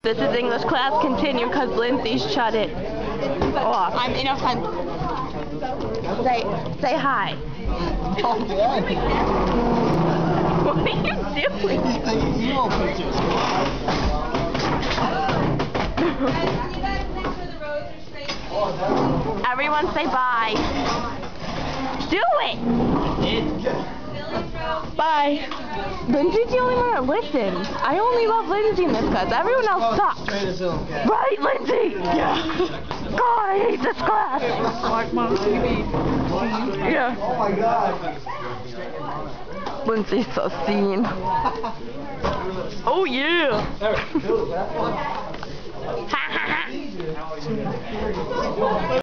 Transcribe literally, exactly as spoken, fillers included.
This is English class continue because Lindsay shut it off. I'm enough time. Say, say hi. What are you doing? He's taking emo pictures. Everyone say bye. Do it! Bye. Lindsay's the only one that listens. I only love Lindsay in this class. Everyone else sucks. Right, Lindsay? Yeah. God, I hate this class. Like my baby. Yeah. Oh my god. Lindsay's so seen. Oh yeah. Ha ha ha.